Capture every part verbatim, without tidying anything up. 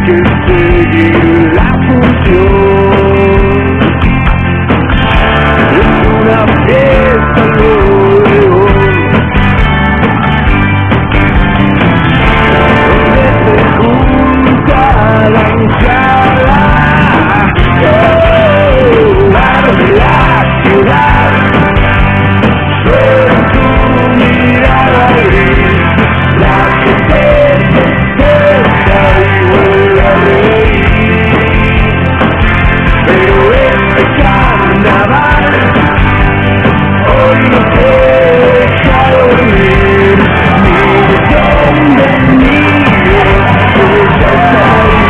que seguir la función. Es una fiesta al bodegon, donde se junta la hinchada. Oh, bar de la ciudad, suena tu mirada gris, la que te despierta y vuelve a reír. Pero este carnaval hoy no te deja dormir, ni de dónde venido te deja salir.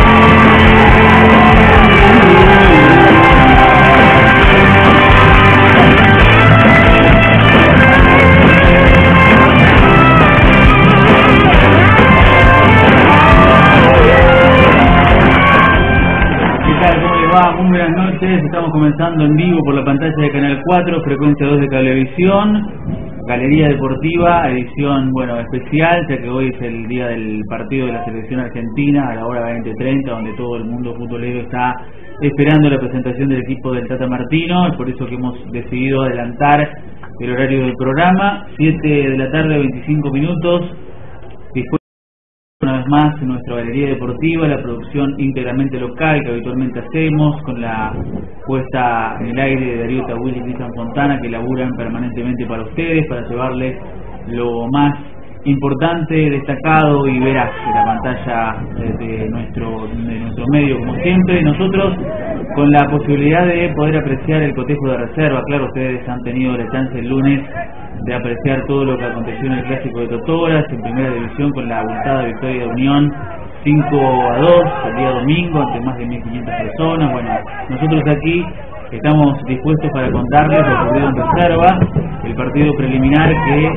Muy buenas noches, estamos comenzando en vivo por la pantalla de Canal cuatro, frecuencia dos de Cablevisión, Galería Deportiva, edición bueno especial, ya que hoy es el día del partido de la selección argentina a la hora veinte treinta, donde todo el mundo futbolero está esperando la presentación del equipo del Tata Martino. Es por eso que hemos decidido adelantar el horario del programa, siete de la tarde, veinticinco minutos. Una vez más en nuestra Galería Deportiva, la producción íntegramente local que habitualmente hacemos, con la puesta en el aire de Darío Tawil y Cristian Fontana, que laburan permanentemente para ustedes, para llevarles lo más importante, destacado y veraz de la pantalla de nuestro, de nuestro medio, como siempre. Nosotros con la posibilidad de poder apreciar el cotejo de reserva. Claro, ustedes han tenido la chance el lunes de apreciar todo lo que aconteció en el Clásico de Totoras, en Primera División, con la abultada victoria de Unión cinco a dos el día domingo ante más de mil quinientas personas. Bueno, nosotros aquí estamos dispuestos para contarles lo ocurrido en reserva, el partido preliminar que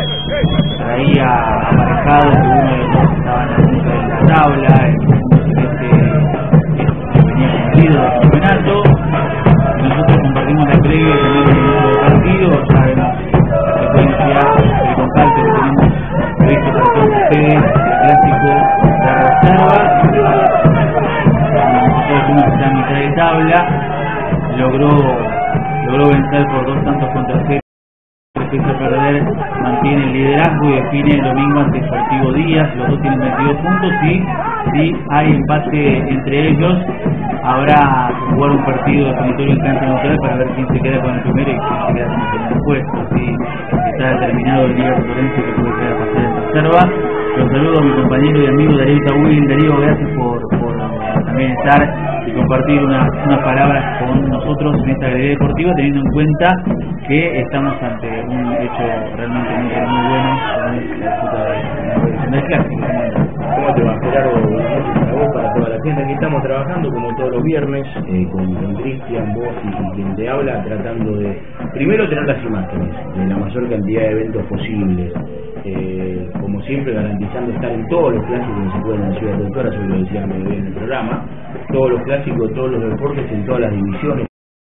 traía aparejado que uno de los dos estaba en la punta de la tabla, el segundo celeste que venía cumplido del campeonato. Nosotros compartimos la previa también del inicio del partido, sabemos la frecuencia, el contacto que tenemos previsto para todos ustedes, el Clásico de reserva. Nosotros fuimos a la mitad de tabla, logró logró vencer por dos tantos contra cero, empieza a perder, mantiene el liderazgo y define el domingo ante Sportivo Díaz. Los dos tienen veintidós puntos y si hay empate entre ellos habrá que jugar un partido definitorio en cancha neutral para ver quién se queda con el primero y quién se queda con el segundo puesto. Si está determinado el Liga Rotorense que puede quedar pasar en reserva. Los saludo a mi compañero y amigo Darío Tawil. Darío, gracias por, por también estar y compartir unas, unas palabras con nosotros en esta Galería Deportiva, teniendo en cuenta que estamos ante un hecho realmente muy, muy bueno, como es la disputa de, del Clásico. ¿Cómo te va, Gerardo? Buenas noches para vos, para toda la gente. Aquí estamos trabajando como todos los viernes eh, con, con Cristian, vos y quien te habla, tratando de primero tener las imágenes de la mayor cantidad de eventos posibles, eh, como siempre garantizando estar en todos los clásicos que se pueden en la ciudad de Doctora, yo lo decía muy bien en el programa, todos los clásicos, todos los deportes en todas las divisiones,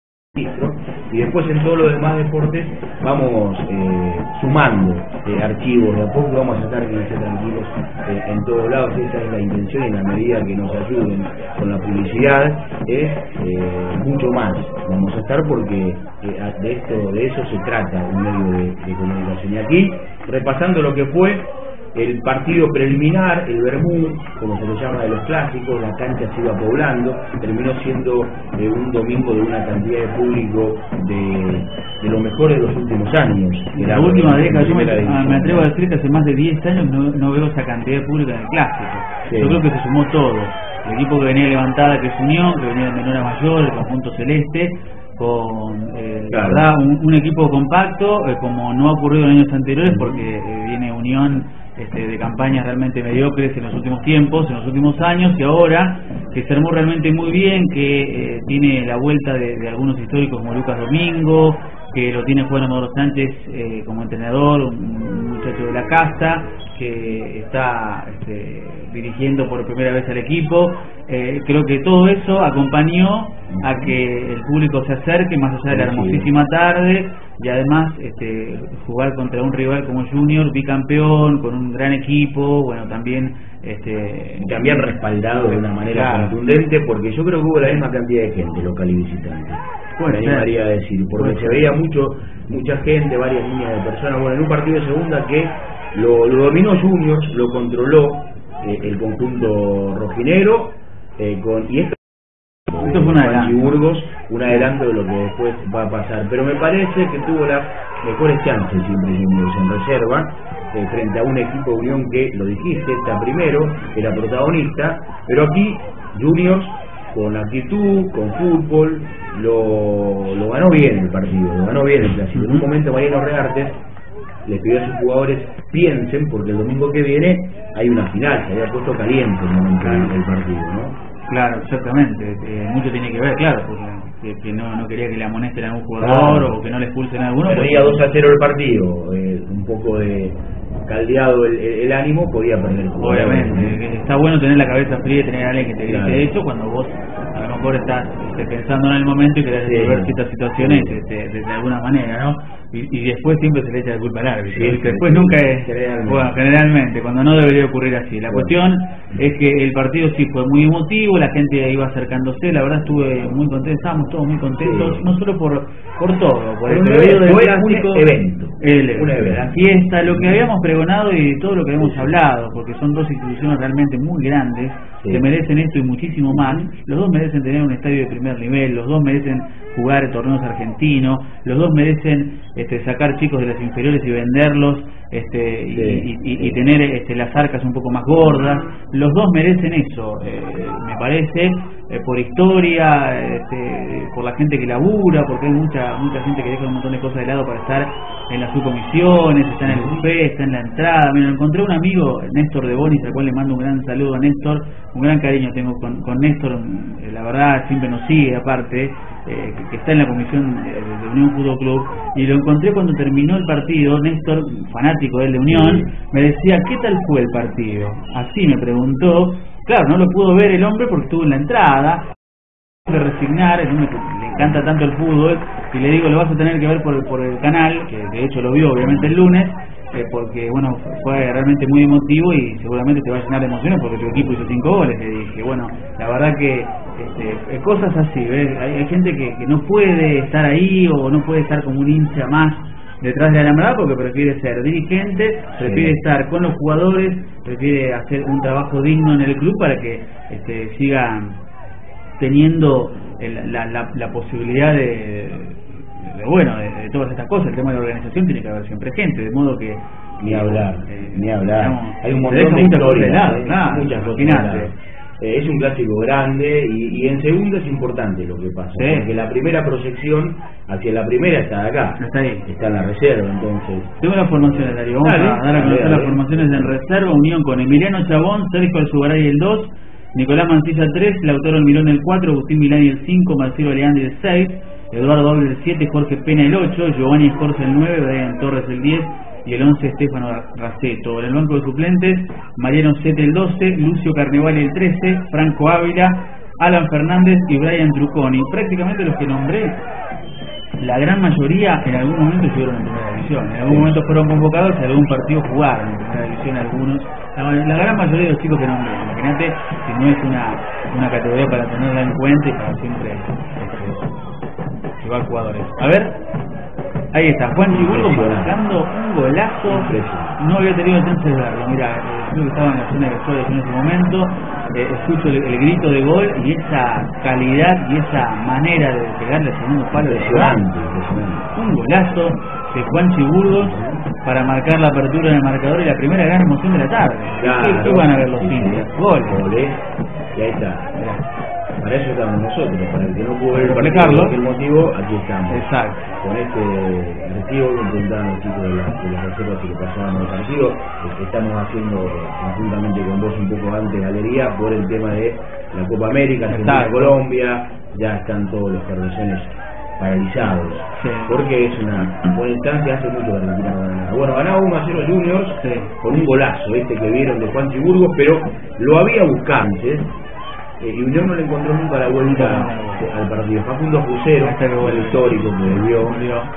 y después en todos los demás deportes vamos eh, sumando eh, archivos de a poco, vamos a tratar de estar tranquilos eh, en todos lados. Esa es la intención, y en la medida que nos ayuden con la publicidad es eh, mucho más vamos a estar, porque eh, de esto de eso se trata un medio de, de comunicación. Y aquí, repasando lo que fue el partido preliminar, el Bermú, como se lo llama de los clásicos, la cancha se iba poblando, terminó siendo eh, un domingo de una cantidad de público de, de lo mejor de los últimos años. De la, la última década, yo me, me atrevo a decir que hace más de diez años no, no veo esa cantidad de público en el Clásico. Sí. Yo creo que se sumó todo. El equipo que venía levantada, que es Unión, que venía de menor a mayor, el conjunto celeste, con eh, claro. la verdad un, un equipo compacto, eh, como no ha ocurrido en años anteriores, porque eh, viene Unión Este, de campañas realmente mediocres en los últimos tiempos, en los últimos años, y ahora que se armó realmente muy bien, que eh, tiene la vuelta de, de algunos históricos como Lucas Domingo, que lo tiene Juan Amador Sánchez eh, como entrenador, un, un muchacho de la casa que está este, dirigiendo por primera vez al equipo. Eh, creo que todo eso acompañó a que el público se acerque, más allá de la hermosísima tarde, y además este, jugar contra un rival como Junior, bicampeón, con un gran equipo, bueno, también este, también respaldado de una manera claro. contundente, porque yo creo que hubo la misma cantidad de gente, local y visitante. Me animaría a decir, porque se veía mucho, mucha gente, varias líneas de personas, bueno, en un partido de segunda que lo, lo dominó Juniors, lo controló eh, el conjunto rojinegro, eh, con, y esto Esto fue un adelanto. Burgos, un adelanto de lo que después va a pasar, pero me parece que tuvo las mejores chances siempre Juniors en reserva, eh, frente a un equipo de Unión que, lo dijiste, está primero, era protagonista, pero aquí Juniors con actitud, con fútbol, lo, lo ganó bien el partido, lo ganó bien el clásico. En un momento Mariano Reartes le pidió a sus jugadores piensen, porque el domingo que viene hay una final, se había puesto caliente el momento del, del partido, ¿no? Claro, exactamente, eh, mucho tiene que ver, claro, porque que, que no, no quería que le amonesten a algún jugador claro. o que no le expulsen a alguno. Perdía dos a cero el partido, eh, un poco de caldeado el, el, el ánimo, podía perder el jugador. Obviamente, está bueno tener la cabeza fría y tener a alguien que te grite claro. eso cuando vos a lo mejor estás este, pensando en el momento y querés resolver sí. ciertas situaciones este, de, de alguna manera, ¿no? Y, y después siempre se le echa la culpa al árbitro. Sí, después sí, nunca es, generalmente. bueno, generalmente, cuando no debería ocurrir así. La bueno. cuestión es que el partido sí fue muy emotivo, la gente iba acercándose, la verdad estuve muy contento, estábamos todos muy contentos, sí. no solo por por todo, por el un periodo del fue clásico, un evento, el, un evento, la fiesta, lo que habíamos pregonado y todo lo que hemos hablado, porque son dos instituciones realmente muy grandes, sí. que merecen esto y muchísimo más. Los dos merecen tener un estadio de primer nivel, los dos merecen jugar torneos argentinos, los dos merecen este, sacar chicos de las inferiores y venderlos este, sí, y, y, sí. y tener este, las arcas un poco más gordas. Los dos merecen eso, eh, me parece, eh, por historia, este, por la gente que labura, porque hay mucha mucha gente que deja un montón de cosas de lado para estar en las subcomisiones, está en el buffet, está en la entrada. Mira, encontré un amigo, Néstor de Bonis, al cual le mando un gran saludo a Néstor, un gran cariño tengo con, con Néstor, eh, la verdad siempre nos sigue aparte, eh, que, que está en la comisión de, de Unión Fútbol Club, y lo encontré cuando terminó el partido. Néstor, fanático de él de Unión, me decía, ¿qué tal fue el partido? Así me preguntó. Claro, no lo pudo ver el hombre porque estuvo en la entrada, de resignar, el hombre que le encanta tanto el fútbol, y le digo, lo vas a tener que ver por, por el canal, que de hecho lo vio obviamente el lunes, eh, porque bueno, fue realmente muy emotivo y seguramente te va a llenar de emociones porque tu equipo hizo cinco goles. Le dije, bueno, la verdad que este, cosas así, ¿ves? Hay, hay gente que, que no puede estar ahí o no puede estar como un hincha más detrás de la alambrada porque prefiere ser dirigente, prefiere sí. estar con los jugadores, prefiere hacer un trabajo digno en el club para que este, sigan teniendo el, la, la, la posibilidad de, de bueno de, de todas estas cosas. El tema de la organización tiene que haber siempre gente, de modo que ni hablar, eh, ni hablar. Digamos, hay un montón de historias, lado, eh, claro, muchas cosas. Eh, es un clásico grande y, y en segundo es importante lo que pasa, sí. porque la primera proyección hacia la primera está acá, está ahí, está en la reserva, entonces. Tengo las formaciones, Darío. Vamos dale, a dar a conocer dale, las dale. formaciones en reserva. Unión con Emiliano Chabón, Sergio Alzugaray el dos, Nicolás Mancilla el tres, Lautaro Almirón el cuatro, Agustín Milani el cinco, Marcelo Aleandri el seis, Eduardo Doble el siete, Jorge Pena el ocho, Giovanni Escorza el nueve, Brian Torres el diez y el once Estefano Raceto. En el banco de suplentes, Mariano Sete el doce, Lucio Carnevale el trece, Franco Ávila, Alan Fernández y Brian Truconi. Prácticamente los que nombré, la gran mayoría en algún momento estuvieron en primera división, en algún momento fueron convocados y algún partido jugaron en primera división algunos. La, la gran mayoría de los chicos que nombré, imagínate si no es una, una categoría para tenerla en cuenta y para siempre este, llevar jugadores. A ver, ahí está, Juan Chiburgo marcando un golazo. No había tenido chance de verlo. Mira, eh, creo que estaba en la zona de vestuarios en ese momento. Eh, escucho el, el grito de gol y esa calidad y esa manera de pegarle al segundo palo de impresionante, un golazo de Juan Chiburgos para marcar la apertura del marcador y la primera gran emoción de la tarde. Claro, ¿Qué, ¿Qué van a ver los sí, hinchas? Sí, Gol. Y ahí está. Para eso estamos nosotros, para el que no pudo ver el partido Reflejarlo. por cualquier motivo, aquí estamos. Exacto. Con este recibo que preguntaban los chicos de las de las reservas y que pasaban el partido, que estamos haciendo conjuntamente con vos un poco antes galería por el tema de la Copa América, Argentina, Colombia, ya están todos los carrocenes paralizados, sí. porque es una buena instancia, hace mucho que Argentina no gana nada. Bueno, ganaba uno a cero Juniors, sí. con un golazo este que vieron de Juan Chiburgos, pero lo había buscado antes. eh, y Unión no le encontró nunca la vuelta al partido. Facundo Crucero, el histórico que debió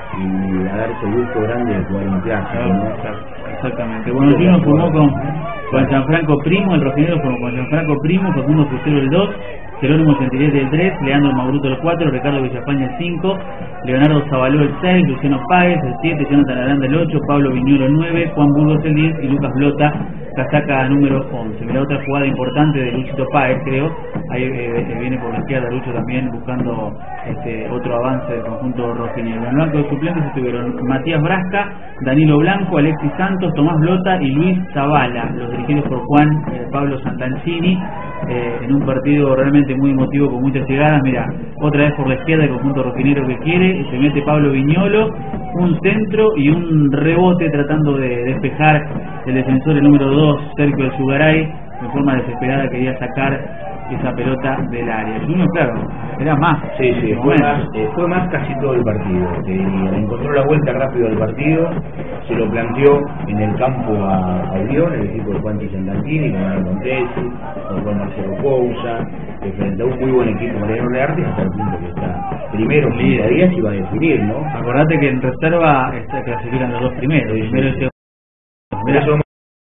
y a darse el gusto grande de jugar un clásico, ¿no? Exactamente. Bueno, Junior formó con, con Gianfranco Primo, el rojinegro formó con Gianfranco Primo, Facundo Crucero el dos, Jerónimo Gentilés el tres, Leandro Mauruto el cuatro, Ricardo Villafaña el cinco, Leonardo Zabaló el seis, Luciano Páez el siete, Jonathan Aranda el ocho, Pablo Viñuelo el nueve, Juan Burgos el diez y Lucas Blota, casaca número once. Mira, otra jugada importante de Luchito Páez, creo. Ahí eh, viene por la izquierda Lucho también buscando este otro avance del conjunto rojinegro. En el banco de suplentes estuvieron Matías Brasca, Danilo Blanco, Alexis Santos, Tomás Blota y Luis Zavala, los dirigidos por Juan eh, Pablo Santancini, eh, en un partido realmente muy emotivo con muchas llegadas. Mira, otra vez por la izquierda el conjunto rojinegro que quiere, se mete Pablo Viñolo, un centro y un rebote tratando de despejar el defensor el número dos, Sergio Alzugaray, de forma desesperada quería sacar esa pelota del área. Junior, claro, era más. Sí, sí, fue más, eh, fue más casi todo el partido, te diría. Encontró la vuelta rápido al partido, se lo planteó en el campo a, a Unión, el equipo de Juanchi Santantini, con Arno Montesi, con Marcelo Cousa, que frente a un muy buen equipo Mariano Learte, hasta el punto que está primero, quince días y va a definir, ¿no? Acordate que en reserva está, clasifican los dos primeros, el primero y el segundo.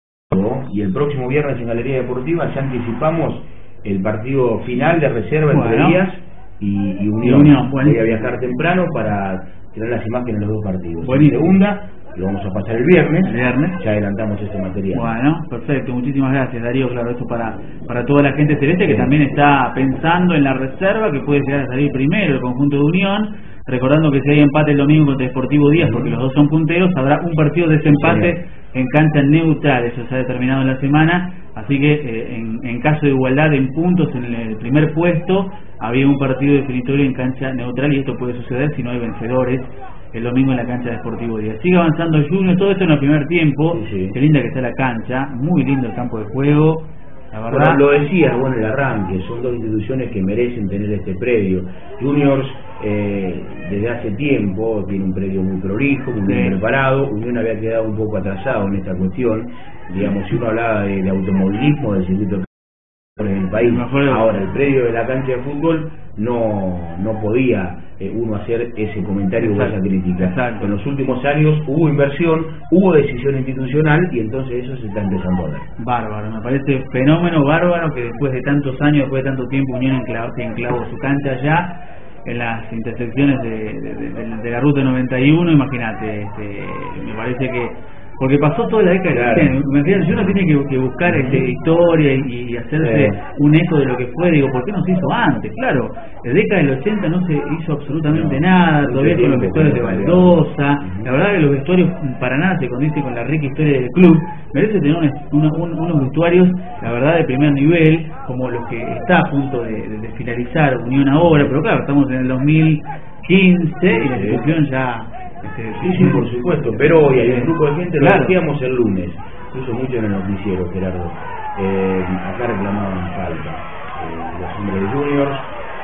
Y el próximo viernes en Galería Deportiva ya anticipamos el partido final de reserva entre bueno. Díaz y, y Unión. Unión bueno. Voy a viajar temprano para tener las imágenes de los dos partidos. Buenísimo. Segunda, lo vamos a pasar el viernes. El viernes. Ya adelantamos este material. Bueno, perfecto. Muchísimas gracias, Darío. Claro, esto para para toda la gente celeste que sí. también está pensando en la reserva, que puede llegar a salir primero el conjunto de Unión. Recordando que si hay empate el domingo contra Deportivo Díaz, porque los dos son punteros, habrá un partido de desempate sí. en cancha neutral. Eso se ha determinado en la semana. Así que eh, en, en caso de igualdad en puntos en el primer puesto, había un partido definitorio en cancha neutral y esto puede suceder si no hay vencedores el domingo en la cancha de Deportivo Díaz. Sigue avanzando el Junior, todo esto en el primer tiempo. Sí, sí. Qué linda que está la cancha, muy lindo el campo de juego. La verdad, bueno, lo decía, bueno, el arranque, son dos instituciones que merecen tener este predio. Juniors eh, desde hace tiempo tiene un predio muy prolijo, muy bien sí. preparado. Unión había quedado un poco atrasado en esta cuestión. Digamos, si uno hablaba de, de automovilismo, del circuito en el país, ahora el predio de la cancha de fútbol no no podía eh, uno hacer ese comentario o esa crítica. Exacto. En los últimos años hubo inversión, hubo decisión institucional y entonces eso se está empezando a ver. Bárbaro, me parece fenómeno bárbaro que después de tantos años, después de tanto tiempo, Unión enclavó, enclavó su cancha allá en las intersecciones de, de, de, de, de la ruta noventa y uno. Imagínate, este, me parece que porque pasó toda la década claro. de uno tiene que, que buscar este, historia y, y hacerse sí. un eco de lo que fue. Digo, ¿por qué no se hizo antes? Claro, en la década del ochenta no se hizo absolutamente no, nada, todavía con los vestuarios de baldosa. Uh-huh. La verdad que los vestuarios para nada se condice con la rica historia del club. Merece tener un, una, un, unos vestuarios, la verdad, de primer nivel, como los que está a punto de, de, de finalizar Unión ahora, pero claro, estamos en el dos mil quince y la institución ya... Sí, sí, por supuesto, pero hoy hay un grupo de gente, lo claro. decíamos el lunes, puso mucho en el noticiero, Gerardo, eh, acá reclamaban falta, eh, los hombres de Juniors,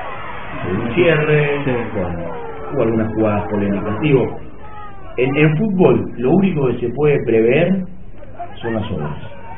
un cierre, sí. bueno, hubo algunas jugadas polémicas. Digo, en, en fútbol lo único que se puede prever son las obras.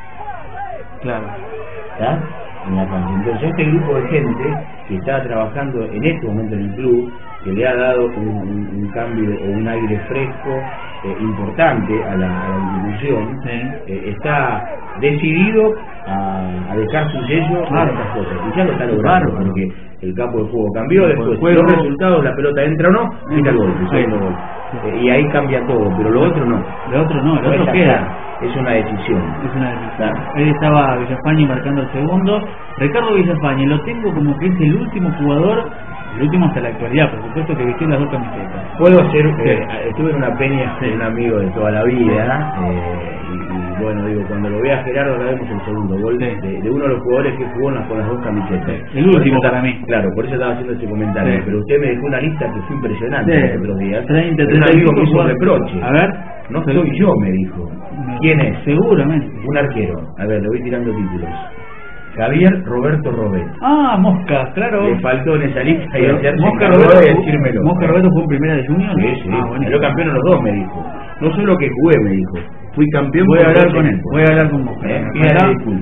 Claro. ¿Está? En la cancha. Entonces este grupo de gente que está trabajando en este momento en el club, que le ha dado un, un, un cambio o un aire fresco eh, importante a la, a la institución, sí. eh, está decidido a, a dejar su sello claro. en estas cosas, y ya lo está logrando, claro. porque el campo de juego cambió, después juego, los resultados, la pelota entra o no, mira el gol, sí. gol. Eh, y ahí cambia todo, pero lo otro no, lo otro no, lo otro queda. Es una decisión. Es una decisión. Ahí estaba Villafañe marcando el segundo. Ricardo Villafañe, lo tengo como que es el último jugador, el último hasta la actualidad, por supuesto, que vistió las dos camisetas. Puedo hacer, sí. eh, estuve en una peña de sí. un amigo de toda la vida, eh, y, y bueno, digo, cuando lo vea Gerardo, ahora vemos el segundo gol sí. de, de uno de los jugadores que jugó con las dos camisetas. El último para mí. Claro, por eso estaba haciendo ese comentario, sí. pero usted me dejó una lista que fue impresionante sí. los otros días. treinta, un amigo me hizo un reproche. A ver. No soy yo, me dijo. ¿Quién es? Seguramente. Un arquero. A ver, le voy tirando títulos. Javier Roberto Robet. Ah, Mosca, claro. Le faltó en esa lista y hacerse Mosca Roberto, y decírmelo. Mosca Roberto fue en primera de Junior. Sí, sí. Ah, bueno. Yo campeón en los dos, me dijo. No solo que jugué, me dijo. Fui campeón. Voy a hablar con él. Voy a hablar con Mosca. Eh, Pídale disculpas.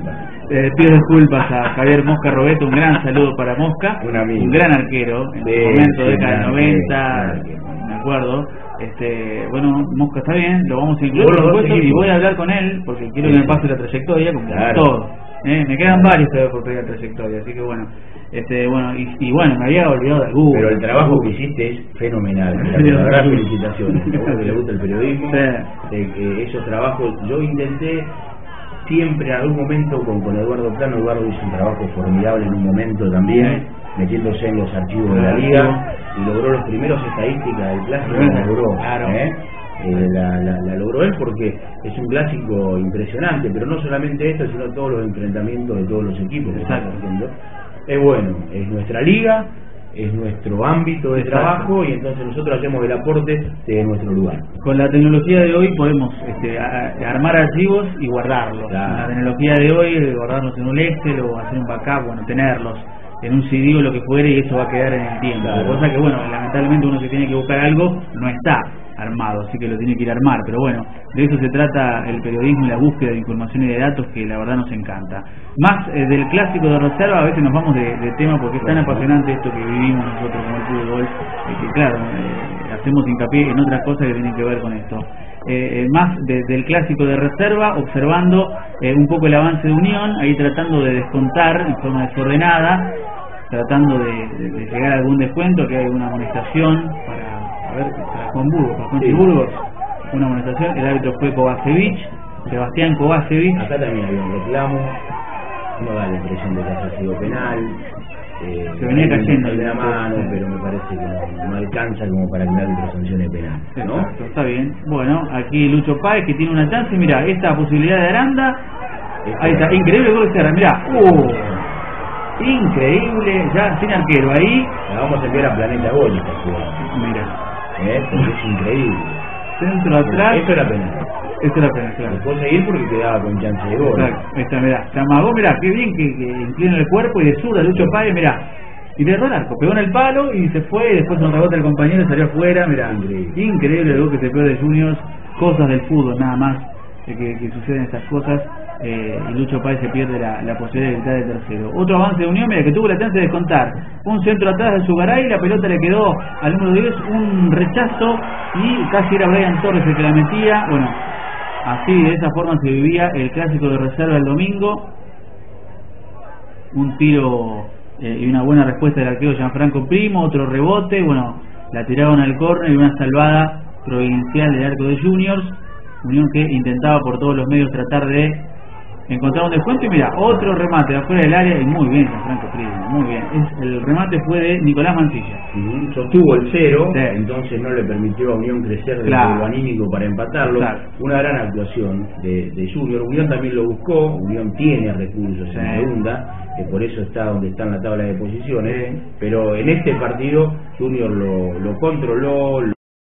Eh, pido disculpas a Javier Mosca Robeto, un gran saludo para Mosca, un, amigo. un gran arquero, en de, su momento, sí, década del noventa, sí, me acuerdo. Este, bueno, Mosca está bien, lo vamos a incluir, Bueno, por supuesto, sí, y voy a hablar con él, porque quiero que me pase la trayectoria, como claro. todo. ¿eh? Me quedan varios todavía por pedir la trayectoria, así que bueno. Este, bueno, y, y bueno, me había olvidado de alguno. Pero el trabajo que hiciste es fenomenal. La verdad, felicitaciones. A uno que le gusta el periodismo, sí. de que esos trabajos, yo intenté siempre en algún momento con, con Eduardo Plano. Eduardo hizo un trabajo formidable en un momento también, metiéndose en los archivos de la liga y logró los primeros estadísticas del clásico. La logró, claro. ¿eh? Eh, la, la, la logró él porque es un clásico impresionante, pero no solamente esto, sino todos los enfrentamientos de todos los equipos que están haciendo. Es bueno, es nuestra liga, es nuestro ámbito de Exacto. trabajo, y entonces nosotros hacemos el aporte de nuestro lugar. Con la tecnología de hoy podemos este, a, a armar archivos y guardarlos. Claro. Con la tecnología de hoy, guardarlos en un Excel o hacer un backup, bueno, tenerlos en un C D o lo que fuere, y eso va a quedar en el tiempo. Claro. Cosa que, bueno, lamentablemente uno que tiene que buscar algo no está armado, así que lo tiene que ir a armar, pero bueno, de eso se trata el periodismo y la búsqueda de información y de datos, que la verdad nos encanta. Más eh, del clásico de reserva, a veces nos vamos de, de tema porque es tan apasionante esto que vivimos nosotros con el fútbol, eh, que claro, eh, hacemos hincapié en otras cosas que tienen que ver con esto. Eh, más de, del clásico de reserva, observando eh, un poco el avance de Unión, ahí tratando de descontar en forma desordenada, tratando de, de, de llegar a algún descuento, que hay una amonestación para a ver, para Juan Burgos, para Juan Sí. Burgos, una amonestación, el árbitro fue Kovacevic, Sebastián Kovacevic. Acá también había un reclamo, no da la impresión de que haya sido penal, eh, Se venía cayendo de la el- mano, sí. pero me parece que no, no alcanza como para que el árbitro sancione penal, ¿no? Exacto, está bien. Bueno, aquí Lucho Páez, que tiene una chance, mira, esta posibilidad de Aranda, ahí está, increíble el gol de Serra, mirá, uh, increíble, ya sin arquero ahí, La vamos a enviar a Planeta Gol esta jugada, mira, ¿eh? Porque es increíble. centro atrás, Eso era penal. esto era pena, claro. Después seguir porque quedaba con chance de gol. Exacto, ahí está, mirá, se amagó, mirá, qué bien que, que inclina el cuerpo y de zurda Lucho Páez, mirá, y le erró el arco, pegó en el palo y se fue, y después un rebote el compañero y salió afuera, mirá, Increíble. increíble el gol que se pegó de Juniors, cosas del fútbol nada más, eh, que, que suceden estas cosas, eh, y Lucho Páez se pierde la, la posibilidad de gritar el tercero. Otro avance de Unión, mira, que tuvo la chance de descontar, un centro atrás de Zugaray, la pelota le quedó al número diez, un rechazo, y casi era Brian Torres el que la metía, bueno, así, de esa forma se vivía el clásico de reserva el domingo. Un tiro eh, y una buena respuesta del arquero Gianfranco Primo, otro rebote, bueno, la tiraron al córner y una salvada provincial del arco de Juniors. Unión que intentaba por todos los medios tratar de encontrar un descuento, y mira, otro remate de afuera del área, y muy bien Gianfranco Primo, muy bien. Es, el remate fue de Nicolás Mancilla. Ujú, sostuvo el cero, Sí. entonces no le permitió a Unión crecer desde Claro. lo anímico para empatarlo. Claro. Una gran actuación de, de Junior. Unión también lo buscó, Unión tiene recursos Sí. en segunda, que por eso está donde está en la tabla de posiciones, Sí. pero en este partido Junior lo, lo controló, lo,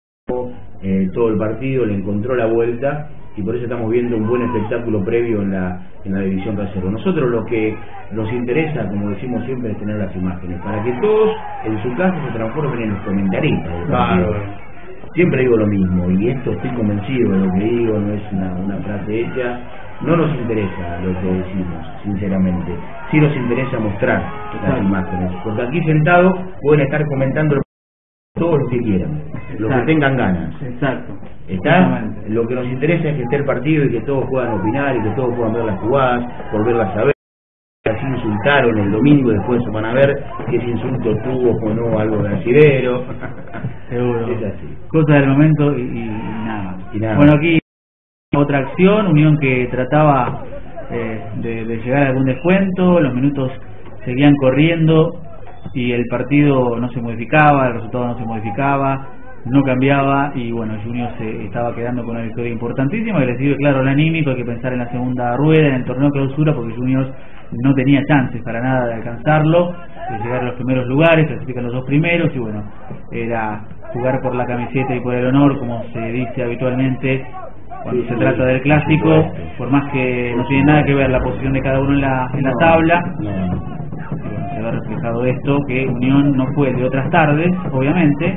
eh, todo el partido, le encontró la vuelta, y por eso estamos viendo un buen espectáculo previo en la en la división reserva. Nosotros lo que nos interesa, como decimos siempre, es tener las imágenes, para que todos en su casa se transformen en los comentaristas del partido. Claro. Siempre digo lo mismo, y esto estoy convencido de lo que digo, no es una, una frase hecha. No nos interesa lo que decimos, sinceramente. Sí nos interesa mostrar las Exacto. imágenes, porque aquí sentados pueden estar comentando todo lo que quieran, lo que Exacto. tengan ganas. Exacto. ¿Está? Justamente. Lo que nos interesa es que esté el partido y que todos puedan opinar y que todos puedan ver las jugadas, volverlas a ver. Así insultaron el domingo y después van a ver si ese insulto tuvo o no algo brasilero. Seguro. Es así. Cosa del momento y, y- y nada más. Y nada Bueno, más. aquí otra acción, Unión que trataba eh, de, de llegar a algún descuento, los minutos seguían corriendo y el partido no se modificaba, el resultado no se modificaba, no cambiaba, y bueno, Junior se estaba quedando con una victoria importantísima que le sirve claro al anímico. Hay que pensar en la segunda rueda, en el torneo clausura, porque Junior no tenía chances para nada de alcanzarlo, de llegar a los primeros lugares, clasifican los dos primeros, y bueno, era jugar por la camiseta y por el honor, como se dice habitualmente cuando Sí, se sí, trata del por clásico, supuesto. por más que no tiene nada que ver la posición de cada uno en la, en la tabla. No. Y bueno, se ve reflejado esto, que Unión no fue el de otras tardes, obviamente,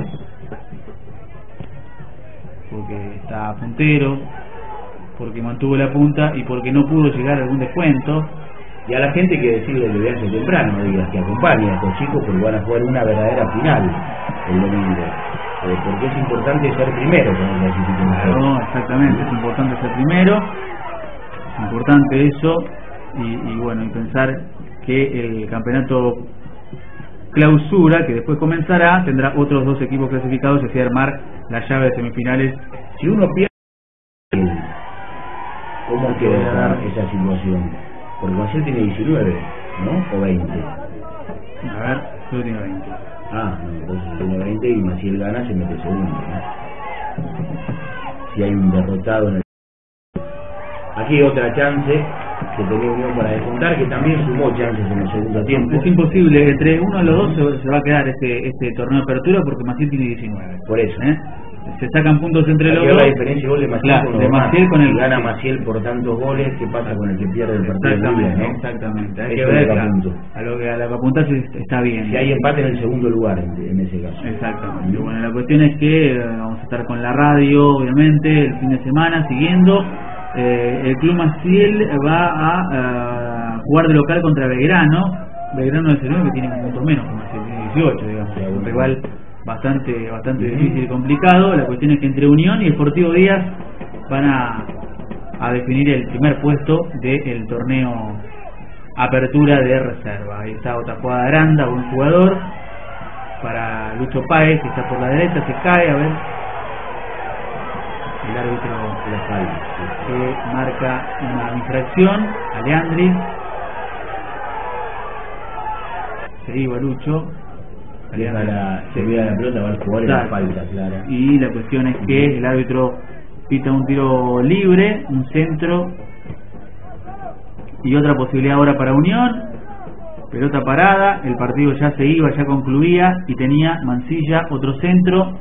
porque está puntero, porque mantuvo la punta y porque no pudo llegar a algún descuento. Y a la gente hay que decirle que vean temprano, no digas que acompañe a estos chicos porque van a jugar una verdadera final el domingo. Eh, porque es importante ser primero con el clasificación. No, exactamente, es importante ser primero, es importante eso, y, y bueno, y pensar que el campeonato clausura, que después comenzará, tendrá otros dos equipos clasificados y así armar la llave de semifinales. Si uno pierde, ¿cómo queda esa situación? Porque Maciel tiene diecinueve, ¿no? O veinte. A ver, solo tiene veinte. Ah, no, entonces tiene veinte y Maciel gana, se mete segundo, ¿no? Si hay un derrotado en el... Aquí hay otra chance que tenía Unión para descontar, que también sumó chances en el segundo tiempo. Es imposible, entre uno de los dos se, se va a quedar este, este torneo de apertura porque Maciel tiene diecinueve. Por eso, ¿Eh? Se sacan puntos entre los hay que dos. ver la diferencia de gol de Maciel, claro, con, de Maciel con el... Si gana Maciel por tantos goles, ¿qué pasa con el que pierde el partido? Exactamente, ¿no? exactamente. Hay Eso que ver, es lo que claro, apunto. a lo que a lo que apuntás está bien. Si hay empate en el segundo lugar, en, en ese caso. Exactamente. Bueno, la cuestión es que eh, vamos a estar con la radio, obviamente, el fin de semana, siguiendo. Eh, el Club Maciel va a uh, jugar de local contra Belgrano. Belgrano es el único que tiene un punto menos que Maciel, tiene dieciocho, digamos. Sí, un rival bastante bastante uh-huh. difícil y complicado. La cuestión es que entre Unión y el Sportivo Díaz van a, a definir el primer puesto del torneo apertura de reserva. Ahí está otra jugada de Aranda, buen jugador para Lucho Páez, que está por la derecha, se cae, a ver el árbitro la falta, que marca una infracción a Leandri, se iba Lucho, la, se mira la pelota, va al jugador y la falta, claro. Y la cuestión es que el árbitro pita un tiro libre, un centro y otra posibilidad ahora para Unión. Pelota parada, el partido ya se iba, ya concluía y tenía Mansilla otro centro.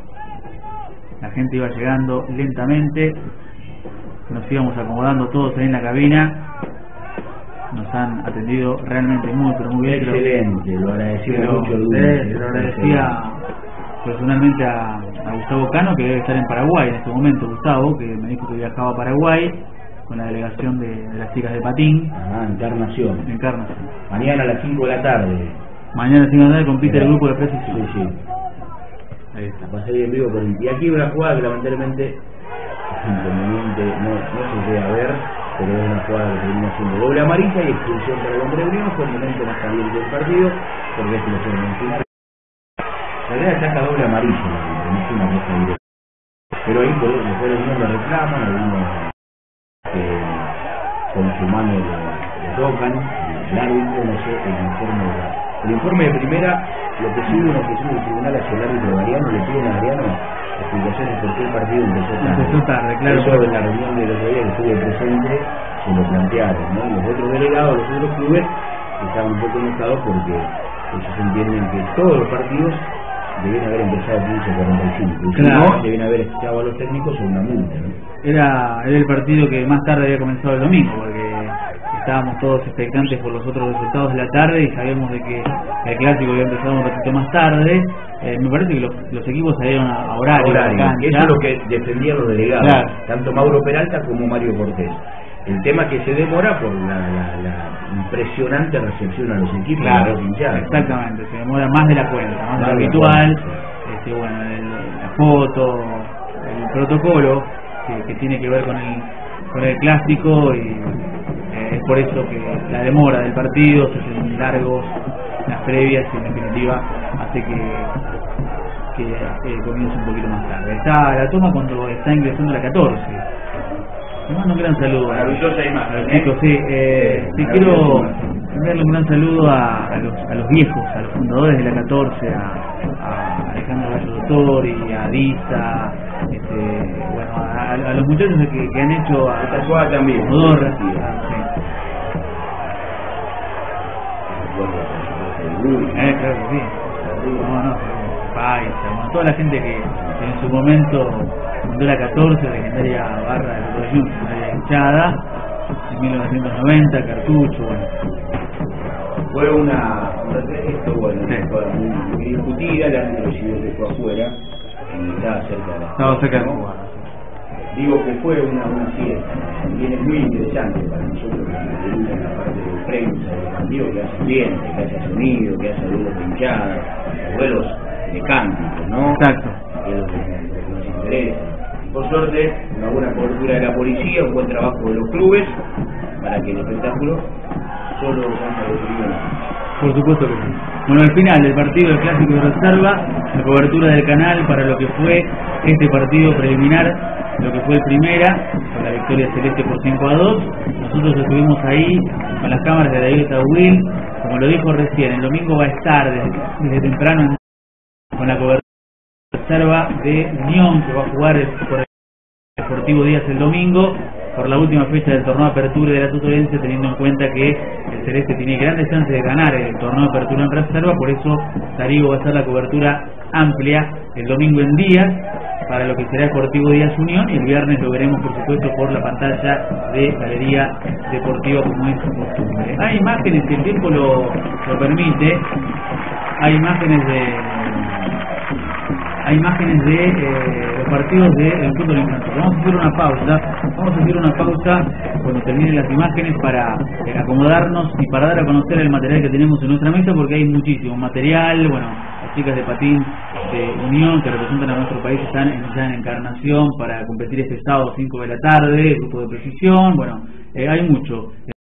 La gente iba llegando lentamente, nos íbamos acomodando todos ahí en la cabina. Nos han atendido realmente muy, pero muy bien. Excelente, lo agradecía pero, mucho. Eh, se lo agradecía personalmente a, a Gustavo Cano, que debe estar en Paraguay en este momento. Gustavo, que me dijo que viajaba a Paraguay con la delegación de, de las chicas de patín. Ah, Encarnación. Encarnación. Mañana a las cinco de la tarde. Mañana a las cinco de la tarde compite el grupo de precisión. Sí, sí. Ahí está. Va a salir en vivo por el... Y aquí una jugada que lamentablemente es inconveniente, no, no se llega a ver, pero es una jugada que termina siendo doble amarilla y expulsión para el hombre de Unión. Fue el momento más caliente del partido, porque este lo fueron en final. La verdad saca doble amarilla, no es una cosa directa. Pero ahí por eso, después los niños lo reclaman, algunos eh, con su mano le, le tocan, el árbitro, no sé, el informe de la, el informe de primera, lo que sube una objeción del tribunal hacia el árbitro de Ariano, le piden a Ariano explicaciones por qué el partido empezó tarde. Empezó tarde, claro. Eso en la reunión del otro día que estuve presente se lo plantearon, ¿no? Y los otros delegados, los otros clubes, estaban un poco enojados porque ellos entienden que todos los partidos deben haber empezado quince cuarenta y cinco, y claro. Si no, deben haber escuchado a los técnicos o una multa, ¿no? Era, era el partido que más tarde había comenzado el domingo, porque estábamos todos expectantes por los otros resultados de la tarde y sabíamos de que el clásico había empezado un ratito más tarde. Eh, me parece que los, los equipos salieron a, a horario, horario. A Eso es lo que defendían los delegados, claro. Tanto Mauro Peralta como Mario Cortés. El tema es que se demora por la, la, la impresionante recepción a los equipos, claro, los hinchados. Exactamente, se demora más de la cuenta, más de lo habitual. Este, bueno, el, la foto, el protocolo que, que tiene que ver con el con el clásico, y eh, es por eso que la demora del partido, se hacen largos las previas y en definitiva hace que que eh, comience un poquito más tarde. Está la toma cuando está ingresando la catorce. Le mando un gran saludo a los chicos, sí, eh, sí quiero enviarle un gran saludo a, a, los, a los viejos, a los fundadores de la catorce, a, a Alejandro Gallo Doctor y a Disa, este, bueno, a, a los muchachos que, que han hecho a esta jugada también. Comodoro, sí. Eh, claro que sí. No, no, Paisa, bueno, toda la gente que en su momento fundó la catorce, legendaria barra de la Juniors, legendaria hinchada, en mil novecientos noventa, Cartucho, bueno. Fue una, esto, bueno, sí. Fue muy, muy discutida, el árbitro recibió que fue afuera, y estaba cerca de la... Estaba cerca de la jugada. digo que fue una, una fiesta, y es muy interesante para nosotros que nos dedican en la parte de prensa, de partido, que haya ambiente, que haya sonido, que haya duelos de hinchadas, duelos de cánticos, ¿no? Exacto. Que es lo que nos, nos interesa. Y por suerte, una buena cobertura de la policía, un buen trabajo de los clubes, para que el espectáculo solo vaya a decidir. Por supuesto que sí. Bueno, al final del partido del Clásico de Reserva, la cobertura del canal para lo que fue este partido preliminar, lo que fue el primera, con la victoria celeste por cinco a dos. Nosotros estuvimos ahí con las cámaras de Darío Tawil, como lo dijo recién, el domingo va a estar desde, desde temprano con la cobertura de Reserva de Unión, que va a jugar por el Deportivo Díaz el domingo, por la última fecha del torneo de apertura de la Tutorense, teniendo en cuenta que el Celeste tiene grandes chances de ganar el torneo de apertura en Reserva. Por eso Darío va a hacer la cobertura amplia el domingo en Díaz para lo que será Deportivo Díaz Unión, y el viernes lo veremos por supuesto por la pantalla de Galería Deportiva, como es costumbre. Hay imágenes, si el tiempo lo, lo permite, hay imágenes de hay imágenes de eh, los partidos del fútbol infantil. Vamos a hacer una pausa, vamos a hacer una pausa cuando terminen las imágenes para eh, acomodarnos y para dar a conocer el material que tenemos en nuestra mesa, porque hay muchísimo material. Bueno, las chicas de patín de Unión que representan a nuestro país están en, ya en Encarnación para competir este sábado cinco de la tarde, grupo de precisión. Bueno, eh, hay mucho.